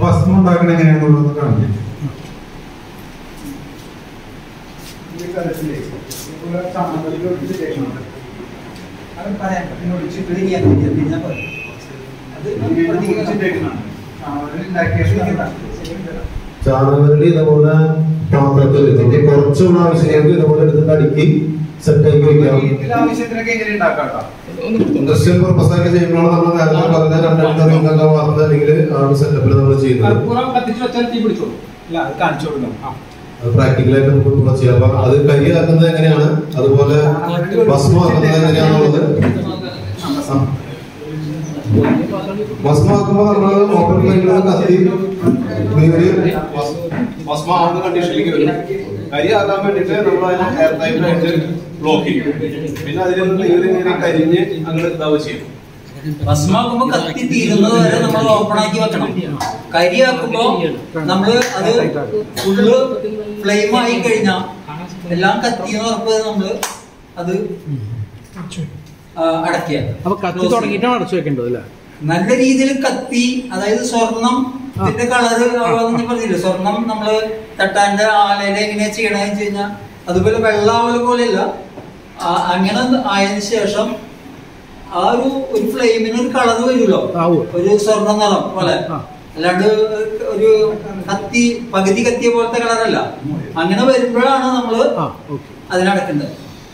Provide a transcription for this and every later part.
ഭസ്മം ഉണ്ടാക്കണ എങ്ങനെയാണെന്നുള്ളത് കാണിക്കാം. ചാണകവെള്ളി ഇതുപോലെ പാത്രത്തിൽ കുറച്ചുള്ള ആവശ്യങ്ങൾക്ക് ഇതുപോലെ എടുത്തിട്ട് അടുക്കി സെറ്റാക്കി വെക്കാം. ഇൻഡസ്ട്രിയൽ പർപ്പസ് ഒക്കെ ചെയ്യുമ്പോഴാണ് നമ്മൾ നേരത്തെ പറഞ്ഞ രണ്ടെണ്ണ വാർത്ത അല്ലെങ്കിൽ ആ ഒരു സെറ്റപ്പിൽ നമ്മൾ ചെയ്യുന്നത്. അത് പ്രാക്ടിക്കലായിട്ട് നമുക്ക് ചെയ്യാം. അപ്പൊ അത് കരിയാക്കുന്നത് എങ്ങനെയാണ്, അതുപോലെ ഭസ്മമാക്കുന്നത് എങ്ങനെയാണെന്നുള്ളത്. ഭസ്മമാക്കുമ്പോൾ നമ്മൾ ഓപ്പൺ ഫ്ലെയിമിൽ കത്തി ഭസ്മാവുന്ന കണ്ടീഷനിലേക്ക് വരും. കരിയാക്കാൻ വേണ്ടിയിട്ട് നമ്മൾ അതിനെ എയർ ടൈറ്റായിട്ട് ബ്ലോക്ക് ചെയ്യും. പിന്നെ അതിൽ നീറി കരിഞ്ഞ് അങ്ങനെ ഇതാവുക ചെയ്യും. ഭസ്മാക്കുമ്പോ കത്തി തീരുന്നത് വരെ നമ്മൾ ഓപ്പൺ ആക്കി വെക്കണം. കരിയാക്കുമ്പോ നമ്മള് അത് ഫുള്ള് ഫ്ലെയിം ആയി കഴിഞ്ഞാൽ എല്ലാം കത്തിയെന്ന് ഉറപ്പ് നമ്മള് അത് അടയ്ക്കുക. അടച്ചു വെക്കേണ്ടത് അല്ലേ? നല്ല രീതിയിൽ കത്തി, അതായത് സ്വർണ്ണത്തിന്റെ കളറ് ആവാന്ന് പറഞ്ഞില്ലേ, സ്വർണം നമ്മള് തട്ടാന്റെ ആലയിലെ എങ്ങനെയാ ചെയ്യണമെന്ന് വെച്ച് കഴിഞ്ഞാൽ അതുപോലെ വെള്ളാവല പോലെയല്ല. അങ്ങനെ ആയതിനു ശേഷം ആ ഒരു ഫ്ലെയിമിന് ഒരു കളർ വരുമല്ലോ, ഒരു സ്വർണ്ണ നിറം പോലെ, അല്ലാണ്ട് ഒരു കത്തി പകുതി കത്തിയ പോലത്തെ കളറല്ല. അങ്ങനെ വരുമ്പോഴാണ് നമ്മള് അതിനടക്കുന്നത്.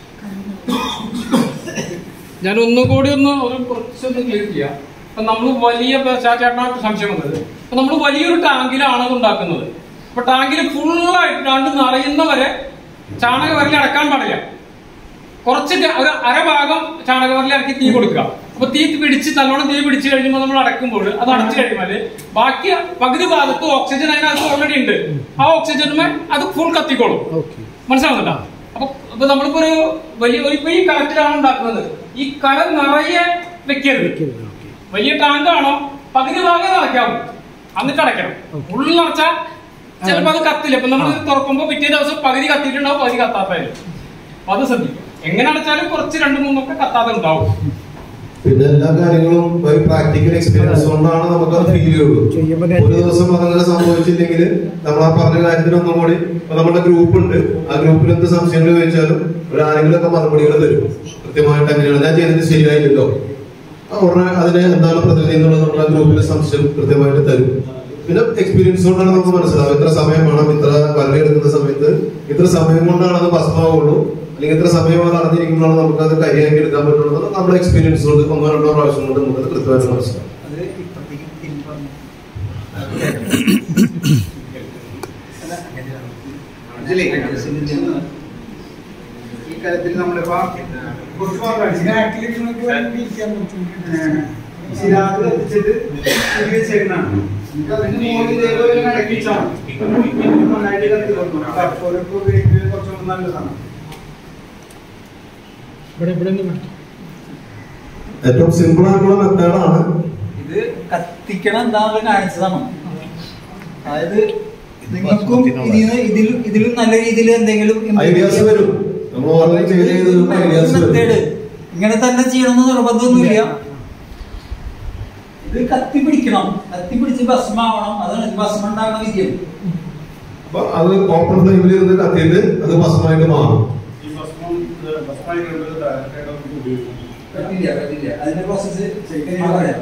ഞാൻ ഒന്നുകൂടി കുറച്ചൊന്ന് ക്ലിയർ ചെയ്യാം. അപ്പൊ നമ്മൾ വലിയ ചേട്ടനാ സംശയം വന്നത്, അപ്പൊ നമ്മൾ വലിയൊരു ടാങ്കിലാണ് അത് ഉണ്ടാക്കുന്നത്. അപ്പൊ ടാങ്കിൽ ഫുള്ളായിട്ട് നിറയുന്നവരെ ചാണകവരലി അടക്കാൻ പാടില്ല. കുറച്ച് ഒരു അരഭാഗം ചാണകവരലി ഇറക്കി തീ കൊടുക്കുക. അപ്പൊ തീ പിടിച്ച് നല്ലോണം തീ പിടിച്ച് കഴിയുമ്പോൾ നമ്മൾ അടക്കുമ്പോൾ അത് അടച്ചു കഴിയുമ്പോൾ ബാക്കി പകുതി ഭാഗത്ത് ഓക്സിജൻ അതിനകത്ത് ഓൾറെഡി ഉണ്ട്. ആ ഓക്സിജനുമേ അത് ഫുൾ കത്തിക്കോളും. മനസ്സിലാവുന്നുണ്ടോ? അപ്പൊ നമ്മളിപ്പോ ഒരു വലിയ ഈ കലത്തിലാണ് ഉണ്ടാക്കുന്നത്. ഈ കലം നിറയെ വെക്കരുത്. വലിയ ടാങ്കാണോ പകുതി ഭാഗം നിറയ്ക്കാവും, എന്നിട്ട് അടയ്ക്കണം. ഫുള്ള് നിറച്ചാൽ ചിലപ്പോ അത് കത്തില്ല. ഇപ്പൊ നമ്മൾ തുറക്കുമ്പോ പിറ്റേ ദിവസം പകുതി കത്തിയിട്ടുണ്ടാവും, പകുതി കത്താത്തായാലും. അപ്പൊ അത് ശ്രദ്ധിക്കും. എങ്ങനെ അടച്ചാലും കുറച്ച് 2-3 കത്താതെ ഉണ്ടാവും. പിന്നെ എല്ലാ കാര്യങ്ങളും ഒരു പ്രാക്ടിക്കൽ എക്സ്പീരിയൻസ് കൊണ്ടാണ് നമുക്ക് അത് ഫീൽ ചെയ്യുള്ളൂ. ഒരു ദിവസം അതങ്ങനെ സംഭവിച്ചില്ലെങ്കിൽ നമ്മൾ ആ പറഞ്ഞ കാര്യത്തിന് ഒന്നും കൂടി നമ്മുടെ ഗ്രൂപ്പ് ഉണ്ട്. ആ ഗ്രൂപ്പിൽ എന്ത് സംശയങ്ങൾ ചോദിച്ചാലും ആരെങ്കിലും ഒക്കെ മറുപടികൾ തരും. കൃത്യമായിട്ട് എങ്ങനെയാണ് ഞാൻ ചെയ്തത് ശരിയായില്ലല്ലോ, ഉടനെ അതിന് എന്താണ് പ്രതിനിധി എന്നുള്ളത് നമ്മുടെ ഗ്രൂപ്പിൽ സംശയം കൃത്യമായിട്ട് തരും. പിന്നെ എക്സ്പീരിയൻസ് കൊണ്ടാണ് നമുക്ക് മനസ്സിലാവും ഇത്ര സമയം വേണം, ഇത്ര വരലി എടുക്കുന്ന സമയത്ത് ഇത്ര സമയം കൊണ്ടാണ് അത് ഭസ്മാവുള്ളൂ, അല്ലെങ്കിൽ ഇത്ര സമയം അത് അറിഞ്ഞിരിക്കുമ്പോഴാണ് നമുക്ക് അത് കരിയാക്കി എടുക്കാൻ പറ്റുള്ളൂ. നമ്മുടെ എക്സ്പീരിയൻസ് കൊണ്ട് 1-2 പ്രാവശ്യം കൊണ്ട് നമുക്ക് കൃത്യമായിട്ട് മനസ്സിലാവും. ഈ കാര്യത്തിൽ നമ്മളിപ്പോ എത്തിച്ചിട്ട് വെച്ചേക്കണാണ്. കുറച്ചുകൂടി നല്ലതാണ്. ഏറ്റവും സിമ്പിൾ ആയിട്ടുള്ള മെത്തേഡാണ് ഇത്. കത്തിക്കണം എന്താണെന്ന് കാണിച്ചതാണ്. അതായത് നിങ്ങൾക്കും ഇതിലും നല്ല രീതിയിൽ എന്തെങ്കിലും ഐഡിയാസ് വരും. മെത്തേഡ് ഇങ്ങനെ തന്നെ ചെയ്യണമെന്ന് നിർബന്ധമൊന്നുമില്ല. ഇത് കത്തിപ്പിടിക്കണം, കത്തിപ്പിടിച്ച് ഭസ്മാവണം. അതാണ് ഭസ്മം ഉണ്ടാകുന്ന വിദ്യ. അപ്പൊ അത് ഓപ്പൺ ഫ്ലെയിമിൽ ഇരുന്ന് കത്തിയിട്ട് അത് ഭസ്മമായിട്ട് മാറും. അതിന്റെ പ്രോസസ് പറയാം.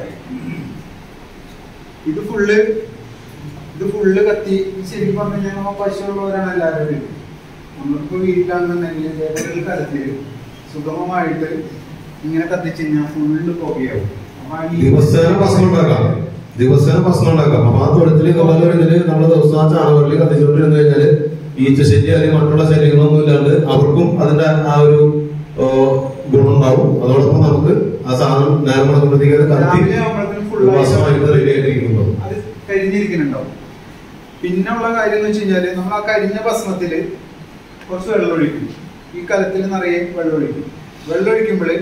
ഇത് ഫുള്ള് കത്തി ശരിക്കും പറഞ്ഞു കഴിഞ്ഞാൽ പശുള്ളവരാണ് എല്ലാവരും. നമ്മളിപ്പോ വീട്ടിലാണെന്നുണ്ടെങ്കിൽ ഏതൊരു തരത്തില് സുഗമമായിട്ട് ഇങ്ങനെ കത്തിച്ച് കഴിഞ്ഞാൽ ഫുള്ള് പുകയാവും. ദിവസേന ഭസ്മം ഉണ്ടാക്കാം. അപ്പൊ ആ തൊഴുത്തിൽ ഇതുപോലെ നമ്മള് ദിവസം ആ ചാണകവരലി കത്തിച്ചുകൊണ്ടിരുന്നു കഴിഞ്ഞാല് ഈച്ച ശല്യം അല്ലെങ്കിൽ മറ്റുള്ള ശല്യങ്ങളൊന്നും ഇല്ലാണ്ട് അവർക്കും അതിന്റെ ആ ഒരു ഗുണമുണ്ടാവും. അതോടൊപ്പം നമുക്ക് ആ സാധനം നേരം നടക്കുമ്പോഴത്തേക്ക് അത് കത്തി ഭസ്മമായിട്ട് റെഡി ആയിട്ടിരിക്കുന്നുണ്ടാവും, അത് കരിഞ്ഞിരിക്കുന്നുണ്ടാവും. പിന്നെ ഉള്ള കാര്യം എന്ന് വെച്ച് കഴിഞ്ഞാല് നമ്മൾ ആ കരിഞ്ഞ ഭസ്മത്തില് കുറച്ച് വെള്ളം ഒഴിക്കും. ഈ കലത്തിൽ നിറയെ വെള്ളം ഒഴിക്കും. വെള്ളം ഒഴിക്കുമ്പോൾ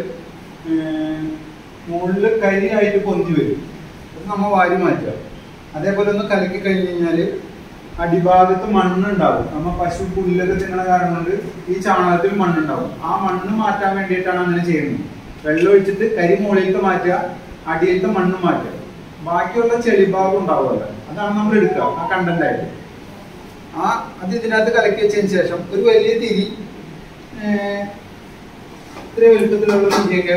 മുകളിൽ കരിയായിട്ട് പൊന്തി വരും. അത് നമ്മൾ വാരി മാറ്റുക. അതേപോലെ ഒന്ന് കലക്കി കഴിഞ്ഞ് കഴിഞ്ഞാൽ അടിഭാഗത്ത് മണ്ണുണ്ടാവും. നമ്മൾ പശു പുല്ലൊക്കെ തിന്നണ കാരണം കൊണ്ട് ഈ ചാണകത്തിൽ മണ്ണുണ്ടാവും. ആ മണ്ണ് മാറ്റാൻ വേണ്ടിയിട്ടാണ് അങ്ങനെ ചെയ്യുന്നത്. വെള്ളം ഒഴിച്ചിട്ട് കരി മുകളിലേക്ക് മാറ്റുക, അടിയിലത്തെ മണ്ണ് മാറ്റുക. ബാക്കിയുള്ള ചെളിഭാഗം ഉണ്ടാവുമല്ലോ, അതാണ് നമ്മൾ എടുക്കുക ആ കണ്ടന്റ് ആയിട്ട്. അത് ഇതിനകത്ത് കലക്കി വെച്ചതിന് ശേഷം ഒരു വലിയ തിരി, ഇത്ര വലുപ്പത്തിലുള്ള തിരിയൊക്കെ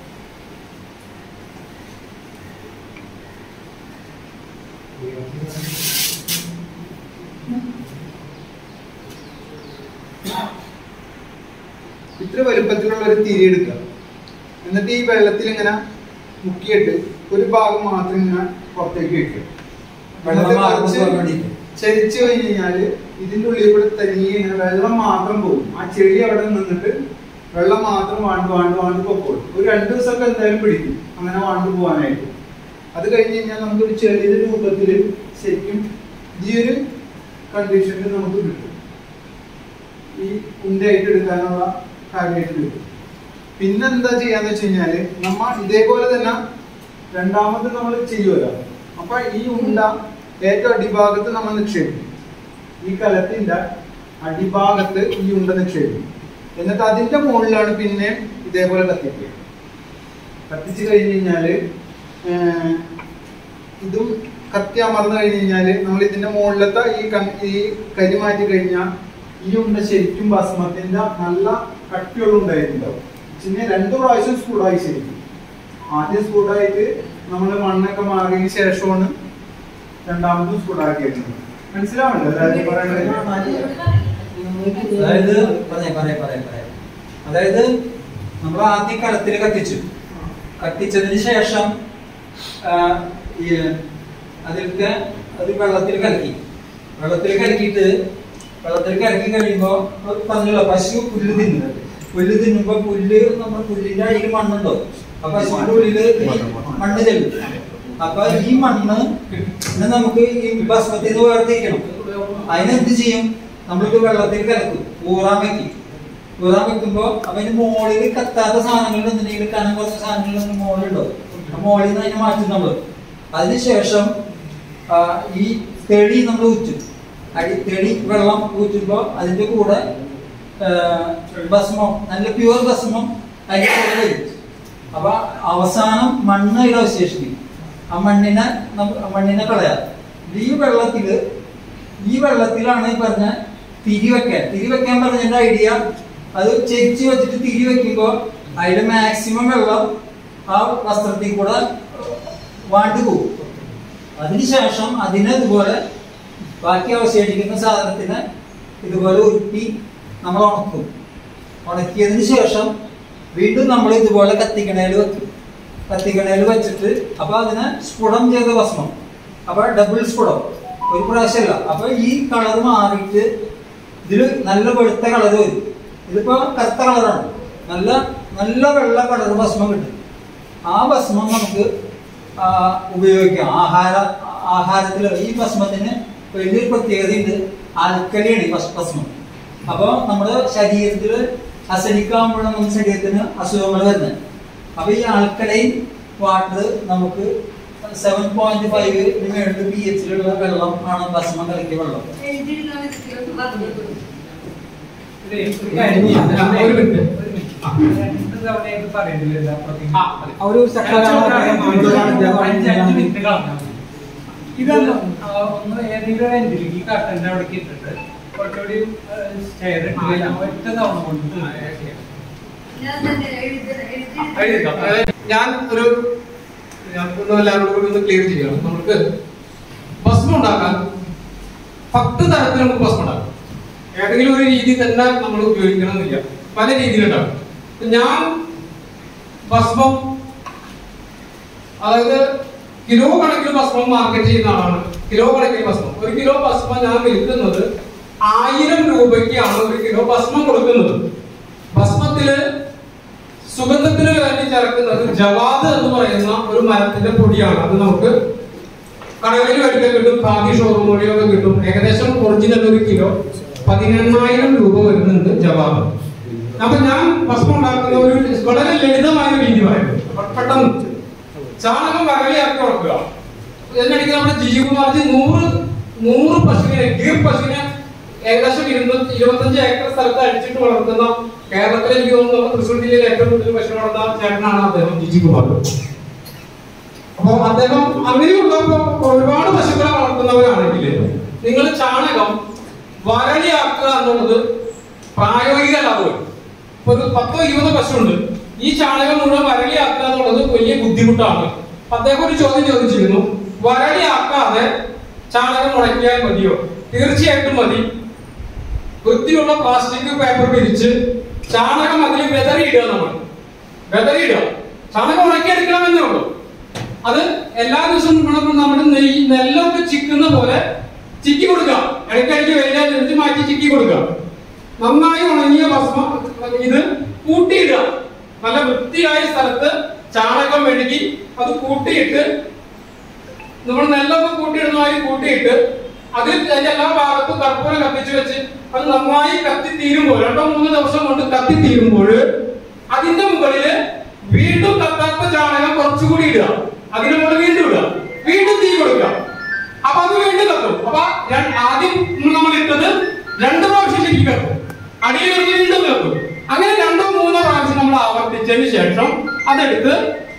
ഇത്ര വലുപ്പത്തിലുള്ള ഒരു തിരി എടുക്കുക. എന്നിട്ട് ഈ വെള്ളത്തിൽ ഇങ്ങനെ മുക്കിയിട്ട് ഒരു ഭാഗം മാത്രം ഇങ്ങനെ പുറത്തേക്ക് വെക്കുക. ചരിച്ചു കഴിഞ്ഞ് കഴിഞ്ഞാല് ഇതിന്റെ ഉള്ളിൽ കൂടെ തനിയെ ഇങ്ങനെ വെള്ളം മാത്രം പോകും. ആ ചെടി അവിടെ നിന്നിട്ട് വെള്ളം മാത്രം വാണ്ട് പൊക്കോളും. ഒരു 2 ദിവസമൊക്കെ എന്തായാലും പിടിക്കും അങ്ങനെ വാണ്ട് പോകാനായിട്ട്. അത് കഴിഞ്ഞ് കഴിഞ്ഞാൽ നമുക്കൊരു ചെറിയ രൂപത്തിൽ ശരിക്കും ഈ ഒരു കണ്ടീഷനിൽ നമുക്ക് കിട്ടും. ഈ ഉണ്ടയായിട്ട് എടുക്കാനുള്ള കാര്യമായിട്ട് കിട്ടും. പിന്നെന്താ ചെയ്യാന്ന് വെച്ച് കഴിഞ്ഞാല് നമ്മ ഇതേപോലെ തന്നെ രണ്ടാമത് നമ്മൾ ചെയ്യുമല്ലോ. അപ്പൊ ഈ ഉണ്ട ഏറ്റവും അടിഭാഗത്ത് നമ്മൾ നിക്ഷേപിക്കും. ഈ കലത്തിന്റെ അടിഭാഗത്ത് ഈ ഉണ്ട നിക്ഷേപിക്കും. എന്നിട്ട് അതിന്റെ മുകളിലാണ് പിന്നെ ഇതേപോലെ കത്തിക്കുക. കത്തിച്ചു കഴിഞ്ഞ് കഴിഞ്ഞാല് ഇതും കത്തി അമർന്നു കഴിഞ്ഞ് കഴിഞ്ഞാല് നമ്മൾ ഇതിന്റെ മുകളിലത്തെ ഈ കരി മാറ്റി കഴിഞ്ഞാൽ ഈ ഉണ്ട ശരിക്കും ഭസ്മത്തിന്റെ നല്ല കട്ടിയുള്ള ഉണ്ടായിട്ടുണ്ടാവും. പിന്നെ 2 പ്രാവശ്യം സ്കൂടായി ശരിക്കും. ആദ്യം സ്കൂടായിട്ട് നമ്മൾ മണ്ണൊക്കെ മാറിയതിന് ശേഷമാണ് രണ്ടാമതും സ്കൂടാക്കിയത്. മനസ്സിലാവണ്ടോ അതായത് നമ്മൾ ആദ്യം കലത്തിൽ കത്തിച്ചതിന് ശേഷം അതിലൊക്കെ അത് വെള്ളത്തിൽ കലക്കിയിട്ട് കഴിയുമ്പോ പറഞ്ഞല്ലോ പശു പുല്ല് തിന്നുമ്പോ നമ്മൾ പുല്ലിന്റെ അടിയിൽ മണ്ണുണ്ടോ, ആ പശുവിന്റെ ഉള്ളില് മണ്ണ് ചെല്ലും. അപ്പൊ ഈ മണ്ണ് നമുക്ക് ഈ ഭസ്മത്തിൽ നിന്ന് വേർതിരിക്കണം. അതിനെന്ത് ചെയ്യും, നമ്മളിത് വെള്ളത്തിൽ കലക്കും, ഊറാൻ വെക്കുമ്പോ അതിന് മുകളിൽ കത്താത്ത സാധനങ്ങൾ എന്തെങ്കിലും കനം കുറച്ച സാധനങ്ങൾ മുകളിലുണ്ടോ, ആ മുകളിൽ നിന്ന് അതിനെ മാറ്റും നമ്മള്. അതിനുശേഷം ഈ തെളി നമ്മൾ ഊറ്റും. തെളി വെള്ളം ഊറ്റുമ്പോ അതിന്റെ കൂടെ ഭസ്മം, നല്ല പ്യുവർ ഭസ്മം അതിന്റെ കൂടെ വരും. അപ്പൊ അവസാനം മണ്ണ് ഇവിടെ അവശേഷിക്കും. ആ മണ്ണിനെ കളയാം. ഈ വെള്ളത്തിലാണ് ഈ പറഞ്ഞ തിരി വെക്കാൻ പറഞ്ഞതിന്റെ ഐഡിയ. അത് ചെരിച്ച് വെച്ചിട്ട് തിരി വെക്കുമ്പോ അതിന്റെ മാക്സിമം വെള്ളം ആ വസ്ത്രത്തിൽ കൂടെ വാണ്ടു പോകും. അതിനുശേഷം അതിനെ ഇതുപോലെ ബാക്കി അവശേഷിക്കുന്ന സാധനത്തിന് ഇതുപോലെ ഉരുട്ടി നമ്മൾ ഉണക്കിയതിന് ശേഷം വീണ്ടും നമ്മൾ ഇതുപോലെ കത്തിക്കണേൽ വെച്ചിട്ട് അപ്പൊ അതിനെ സ്ഫുടം ചെയ്ത ഭസ്മം. അപ്പൊ ഡബിൾ സ്ഫുടം, ഒരു പ്രാവശ്യമല്ല. അപ്പൊ ഈ കളർ മാറിയിട്ട് ഇതില് നല്ല വെളുത്ത കളർ വരും. ഇതിപ്പോ കറുത്ത കളറാണ്, നല്ല വെള്ള കളർ ഭസ്മം കിട്ടും. ആ ഭസ്മം നമുക്ക് ഉപയോഗിക്കാം ആഹാരത്തിൽ. ഈ ഭസ്മത്തിന് വലിയൊരു പ്രത്യേകതയുണ്ട്, ആൽക്കലിയാണ് ഭസ്മം. അപ്പൊ നമ്മുടെ ശരീരത്തിൽ അസിഡിക്കാകുമ്പോഴാണ് നമ്മുടെ ശരീരത്തിന് അസുഖങ്ങൾ വരുന്നത്. അപ്പൊ ഈ ആൽക്കലൈൻ വാട്ടർ നമുക്ക് 7.5 pH-ലുള്ള വെള്ളം ആണ് ഭസ്മം കലക്കിയ വെള്ളം. ഇതല്ല ഒന്ന് ഏതെങ്കിലും എൻഡിലേക്ക് ഈ കട്ടന്റെ അവിടെ ഇട്ടിട്ട് കുറച്ചുകൂടി ഒറ്റ തവണ കൊണ്ട് ഞാൻ എല്ലാവരോടും കൂടി ഒന്ന് ക്ലിയർ ചെയ്യണം. നമുക്ക് ഭസ്മം ഉണ്ടാക്കാൻ 10 തരത്തിൽ നമുക്ക് ഭസ്മം ഉണ്ടാക്കാം. ഏതെങ്കിലും ഒരു രീതി തന്നെ നമ്മൾ ഉപയോഗിക്കണമെന്നില്ല, പല രീതിയിലുണ്ടാവും. ഞാൻ ഭസ്മം, അതായത് കിലോ കണക്കിന് ഭസ്മം മാർക്കറ്റ് ചെയ്യുന്ന ആളാണ്. കിലോ കണക്കിന് ഭസ്മം, 1 കിലോ ഭസ്മം ഞാൻ വിൽക്കുന്നത് 1000 രൂപയ്ക്കാണ് 1 കിലോ ഭസ്മം കൊടുക്കുന്നത്. ഭസ്മത്തില് സുഗന്ധത്തിന് വേണ്ടി ചേർക്കുന്നത് ജവാദ് എന്ന് പറയുന്ന ഒരു മരത്തിന്റെ പൊടിയാണ്. അത് നമുക്ക് കടകളിൽ മേടിക്കാൻ കിട്ടും, ഖാദി ഷോറൂമുകളിലൊക്കെ കിട്ടും. ഏകദേശം ഒറിജിനൽ 1 കിലോ 18000 രൂപ വരുന്നുണ്ട് ജവാദ്. അപ്പൊ ഞാൻ ഭസ്മം ഉണ്ടാക്കുന്ന ഒരു വളരെ ലളിതമായ രീതി പറയുന്നത്, പെട്ടെന്ന് ചാണകം വരളിയാക്കി ഉറക്കുക. എന്നടിക്ക് നമ്മുടെ ജിജുകുമാർജി 100 പശുവിനെ, ഗീർ പശുവിനെ ഏകദേശം 25 ഏക്കർ സ്ഥലത്ത് അടിച്ചിട്ട് വളർത്തുന്ന കേരളത്തിലെ, എനിക്ക് തോന്നുന്നു തൃശ്ശൂർ ജില്ലയിൽ ഏറ്റവും കൂടുതൽ പശു വളർത്തുന്ന ചേട്ടനാണ് അദ്ദേഹം, ജിജുകുമാർ. അപ്പൊ അദ്ദേഹം അങ്ങനെയുള്ള ഒരുപാട് പശുക്കളെ വളർത്തുന്നവരാണെങ്കിൽ നിങ്ങൾ ചാണകം വരളിയാക്കുക എന്നുള്ളത് പ്രായോഗിക ലാഭം. ഇപ്പൊ ഒരു 10-20 പശുണ്ട്, ഈ ചാണകം മുഴുവൻ വരളിയാക്കുക എന്നുള്ളത് വലിയ ബുദ്ധിമുട്ടാണ്. അദ്ദേഹം ഒരു ചോദ്യം ചോദിച്ചിരുന്നു, വരളിയാക്കാതെ ചാണകം മുളയ്ക്കാൻ മതിയോ? തീർച്ചയായിട്ടും മതി. വൃത്തിയുള്ള പ്ലാസ്റ്റിക് പേപ്പർ വിരിച്ച് ചാണകം അതിൽ വെതറിയിടുക. നമ്മൾ വെതറിയിടുക, ചാണകം ഉണക്കിയെടുക്കണമെന്നേ ഉള്ളൂ. അത് എല്ലാ ദിവസവും നമ്മുടെ നെല്ലൊക്കെ ചിക്കുന്ന പോലെ ചിക്കി കൊടുക്കുക. ഇടയ്ക്കിടയ്ക്ക് വെയിലത്ത് മാറ്റി ചിക്കി കൊടുക്കുക. നന്നായി ഉണങ്ങിയ ഭസ്മം ഇത് കൂട്ടിയിടുക. നല്ല വൃത്തിയായ സ്ഥലത്ത് ചാണകം മെഴുകി അത് കൂട്ടിയിട്ട്, നമ്മൾ നെല്ലൊക്കെ കൂട്ടിയിടുന്നതായി കൂട്ടിയിട്ട് അതിൽ അതിന്റെ എല്ലാ ഭാഗത്തും കർപ്പൂരം കത്തിച്ചു വെച്ച് അത് നന്നായി കത്തിത്തീരുമ്പോൾ 2-3 ദിവസം കൊണ്ട് കത്തിത്തീരുമ്പോൾ അതിന്റെ മുകളില് വീണ്ടും കത്താത്ത ചാണകം കുറച്ചുകൂടി ഇടുക. അതിന്റെ മുകളിൽ വീണ്ടും ഇടുക, വീണ്ടും തീ കൊടുക്കുക. അപ്പൊ അത് വീണ്ടും കത്തും. അപ്പൊ ആദ്യം നമ്മൾ ഇട്ടത് 2 പ്രാവശ്യം ശരിക്കും കത്തും, അടിയിൽ വീണ്ടും കത്തും. അങ്ങനെ 2-3 പ്രാവശ്യം നമ്മൾ ആവർത്തിച്ചതിന് ശേഷം അതെടുത്ത്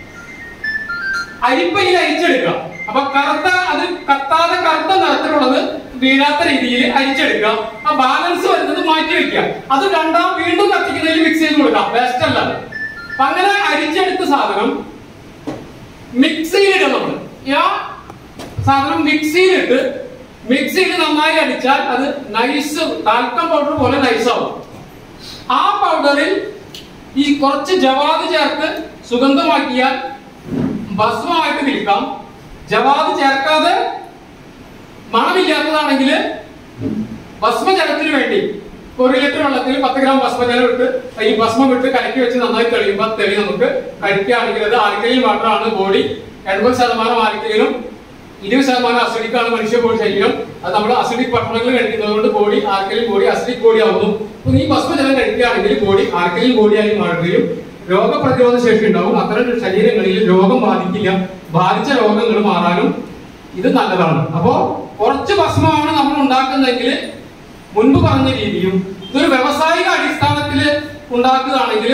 അരിപ്പയിൽ അരിച്ചെടുക്കുക. അപ്പൊ അത് കത്താതെ കറുത്ത നിറത്തിലുള്ളത് വീഴാത്ത രീതിയിൽ അരിച്ചെടുക്കുക. ആ ബാലൻസ് വരുന്നത് മാറ്റി വെക്കുക. അത് വീണ്ടും കത്തിക്കുന്നതിൽ മിക്സ് ചെയ്ത് കൊടുക്കാം, വേസ്റ്റ് അല്ല. അപ്പൊ അങ്ങനെ അരിച്ചെടുത്ത സാധനം മിക്സിയിലിടുക. നമ്മൾ ആ സാധനം മിക്സിയിലിട്ട് മിക്സിയിൽ നന്നായി അടിച്ചാൽ അത് നൈസ് ടാൽക്കം പൗഡർ പോലെ നൈസാവും. ആ പൗഡറിൽ ഈ കുറച്ച് ജവാദ് ചേർത്ത് സുഗന്ധമാക്കിയാൽ ഭസ്മമായിട്ട് വിൽക്കാം. ജവാദ് ചേർക്കാതെ മണമില്ലാത്തതാണെങ്കിൽ ഭസ്മജലത്തിന് വേണ്ടി 1 ലിറ്റർ വെള്ളത്തിൽ 10 ഗ്രാം ഭസ്മജലം ഇട്ട് ഈ ഭസ്മം ഇട്ട് കലക്കി വെച്ച് നന്നായി തെളിയുമ്പോൾ നമുക്ക് കഴിക്കുകയാണെങ്കിൽ അത് ആൽക്കലൈൻ വാട്ടറാണ്. ബോഡി 80% ആൽക്കലൈനും 20% അസിഡിക്കാണ് മനുഷ്യ ശരീരം. അത് നമ്മൾ അസിഡിക് ഭക്ഷണങ്ങൾ കഴിക്കുന്നത് കൊണ്ട് body alkaline body acidic body ആവുന്നു. ഈ ഭസ്മജലം കഴിക്കുകയാണെങ്കിൽ ബോഡി ആൽക്കലൈൻ ബോഡിയായി മാറുകയും രോഗപ്രതിരോധ ശേഷി ഉണ്ടാവും. അത്തരം ശരീരങ്ങളിൽ രോഗം ബാധിക്കില്ല. ബാധിച്ച രോഗങ്ങൾ മാറാനും ഇത് നല്ലതാണ്. അപ്പോ കുറച്ച് ഭസ്മമാണ് നമ്മൾ ഉണ്ടാക്കുന്നതെങ്കിൽ മുൻപ് പറഞ്ഞ രീതിയും ഇതൊരു വ്യവസായിക അടിസ്ഥാനത്തിൽ ഉണ്ടാക്കുകയാണെങ്കിൽ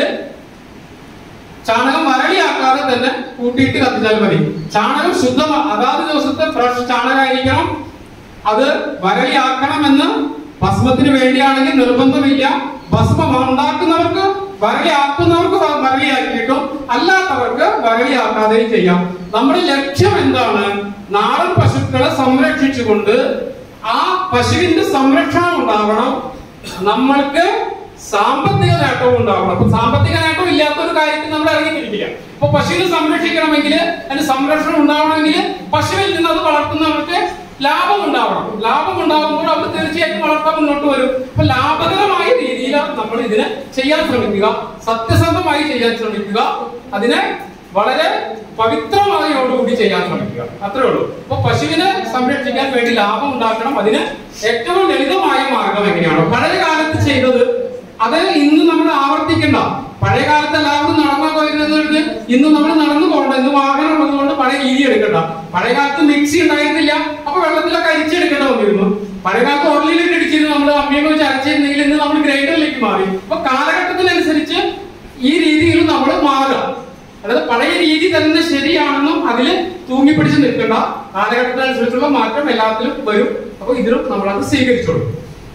ചാണകം വരളിയാക്കാതെ തന്നെ കൂട്ടിയിട്ട് കത്തിച്ചാൽ മതി. ചാണകം ശുദ്ധമാണ്, അതാത് ദിവസത്തെ ഫ്രഷ് ചാണകമായിരിക്കണം. അത് വരളിയാക്കണമെന്ന് ഭസ്മത്തിന് വേണ്ടിയാണെങ്കിൽ നിർബന്ധമില്ല. ഭസ്മം ഉണ്ടാക്കുന്നവർക്ക് വരളിയാക്കുന്നവർക്ക് വരളിയാക്കിയിട്ടും അല്ലാത്തവർക്ക് വരളിയാക്കാതെയും ചെയ്യാം. നമ്മുടെ ലക്ഷ്യം എന്താണ്? നാടൻ പശുക്കളെ സംരക്ഷിച്ചുകൊണ്ട് ആ പശുവിന്റെ സംരക്ഷണം ഉണ്ടാവണം, നമ്മൾക്ക് സാമ്പത്തിക നേട്ടവും ഉണ്ടാവണം. അപ്പൊ സാമ്പത്തിക നേട്ടം ഇല്ലാത്ത ഒരു കാര്യത്തിൽ നമ്മൾ ഇറങ്ങിത്തിരിക്കില്ല. അപ്പൊ പശുവിനെ സംരക്ഷിക്കണമെങ്കിൽ അതിന് സംരക്ഷണം ഉണ്ടാവണമെങ്കിൽ പശുവിൽ നിന്ന് അത് വളർത്തുന്നവർക്ക് ലാഭം ഉണ്ടാവണം. ലാഭം ഉണ്ടാകുമ്പോൾ അവർ തീർച്ചയായിട്ടും വളർത്താൻ മുന്നോട്ട് വരും. അപ്പൊ ലാഭകരമായ രീതിയിൽ നമ്മൾ ഇതിനെ ചെയ്യാൻ ശ്രമിക്കുക, സത്യസന്ധമായി ചെയ്യാൻ ശ്രമിക്കുക, അതിനെ വളരെ പവിത്രമായോടുകൂടി ചെയ്യാൻ ശ്രമിക്കുക, അത്രേ ഉള്ളൂ. അപ്പൊ പശുവിനെ സംരക്ഷിക്കാൻ വേണ്ടി ലാഭം ഉണ്ടാക്കണം. അതിന് ഏറ്റവും ലളിതമായ മാർഗം എങ്ങനെയാണ്? പഴയ കാലത്ത് ചെയ്തത് അത് ഇന്ന് നമ്മൾ ആവർത്തിക്കണ്ട. പഴയ കാലത്ത് എല്ലാവരും നടന്നു പോയിരുന്നത് ഇന്ന് നമ്മൾ നടന്നു പോകണ്ട. ഇന്ന് വാഹനം ഉള്ളതുകൊണ്ട് പഴയ രീതി എടുക്കണ്ട. പഴയ കാലത്ത് മിക്സി ഉണ്ടായിരുന്നില്ല, അപ്പൊ വെള്ളത്തിലൊക്കെ അരിച്ചെടുക്കേണ്ട വന്നിരുന്നു. പഴയ കാലത്ത് ഉരുളിയിലൊക്കെ ഇടിച്ചിരുന്നു, നമ്മൾ അമ്മിയൊക്കെ വെച്ച് അരച്ചിരുന്നെങ്കിൽ ഇന്ന് നമ്മൾ ഗ്രൈൻഡറിലേക്ക് മാറി. അപ്പൊ കാലഘട്ടത്തിനനുസരിച്ച് ഈ രീതിയിൽ നമ്മൾ മാറുക. അതായത് പഴയ രീതി തന്നെ ശരിയാണെന്നും അതിൽ തൂങ്ങിപ്പിടിച്ച് നിൽക്കേണ്ട. കാലഘട്ടത്തിനനുസരിച്ചുള്ള മാറ്റം എല്ലാത്തിലും വരും. അപ്പൊ ഇതിലും നമ്മളത് സ്വീകരിച്ചോളൂ.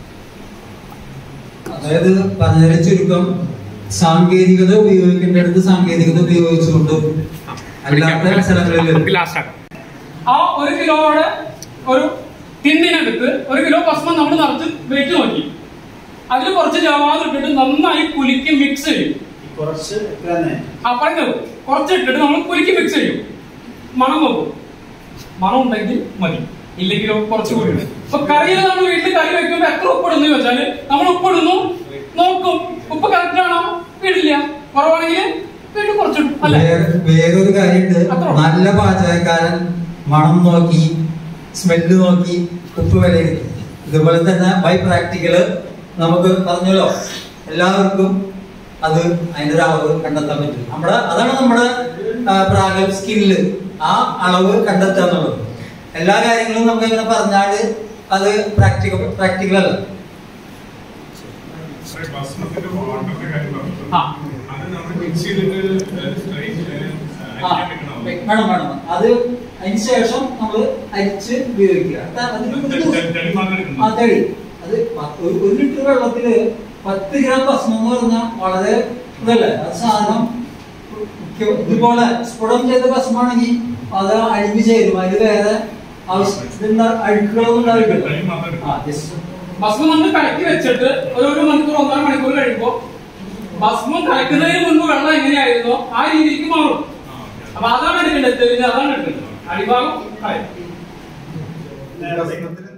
അതായത് പറഞ്ഞ ചുരുക്കം, സാങ്കേതികത ഉപയോഗിക്കേണ്ടടുത്ത് സാങ്കേതികത ഉപയോഗിച്ചുകൊണ്ടും അല്ലാത്ത സ്ഥലങ്ങളിൽ ആ 1 കിലോയുടെ ഒരു ടിന്നിനെടുത്ത് 1 കിലോ ഭസ്മം നമ്മൾ നിറച്ച് വെയിറ്റ് നോക്കി, അതിൽ കുറച്ച് ജവാദ് ഇട്ടിട്ട് നന്നായി കുലുക്കി മിക്സ് ചെയ്യും. പറഞ്ഞു കുറച്ച് ഇട്ടിട്ട് നമ്മൾ കുലുക്കി മിക്സ് ചെയ്യും. മണം നോക്കും, മണം ഉണ്ടെങ്കിൽ മതി, ഇല്ലെങ്കിലോ കുറച്ചുകൂടി ഇടും. അപ്പൊ കറിയിൽ നമ്മൾ വീട്ടിൽ കറി വെക്കുമ്പോ എത്ര ഉപ്പിടുന്നു ചോദിച്ചാല് നമ്മൾ ഉപ്പിടുന്നു, നോക്കും ഉപ്പ് കറക്റ്റ് ആണോ, ഇടില്ല, കുറവാണെങ്കിൽ വീണ്ടും കുറച്ചിടും. അല്ലെ? വേറൊരു കാര്യമുണ്ട്, നല്ല പാചകക്കാരൻ മണം നോക്കി സ്മെല്ല് നോക്കി ഉപ്പ് വിലയിരുത്തും. ഇതുപോലെ തന്നെ ബൈ പ്രാക്ടിക്കല് നമുക്ക് പറഞ്ഞല്ലോ, എല്ലാവർക്കും അത് അതിന്റെ ഒരു അളവ് കണ്ടെത്താൻ പറ്റും. അതാണ് നമ്മുടെ പ്രാഗൽഭ്യ സ്കില്ല്, ആ അളവ് കണ്ടെത്തുക എന്നുള്ളത്. എല്ലാ കാര്യങ്ങളും നമുക്ക് ഇങ്ങനെ പറഞ്ഞാല് അത് പ്രാക്ടിക്കൽ അല്ല. വേണം വേണം. അത് അതിന് ശേഷം നമ്മൾ അരിച്ച് ഉപയോഗിക്കുക. തടി അത് 1 ലിറ്റർ വെള്ളത്തില് 10 ഗ്രാം ഭസ്മം എന്ന് പറഞ്ഞാൽ വളരെ ഇതല്ലേ. അത് സാധനം ഇതുപോലെ സ്ഫുടം ചെയ്ത ഭസ്മാണെങ്കിൽ അത് അഴിഞ്ഞു ചേരും. അതിൽ വേറെ ആവശ്യം അഴുക്കുകളൊന്നും ഉണ്ടാവില്ല. ഭസ്മം നമ്മൾ കലക്കി വെച്ചിട്ട് ഒരു മണിക്കൂർ 1.5 മണിക്കൂർ കഴിയുമ്പോ ഭസ്മം കലക്കുന്നതിന് മുൻപ് വെള്ളം എങ്ങനെയായിരുന്നോ ആ രീതിക്ക് മാറും. അപ്പൊ അതാണ് എടുക്കേണ്ടത്. അതാണ് എടുക്കേണ്ടത്. അടിഭാഗം കളയും.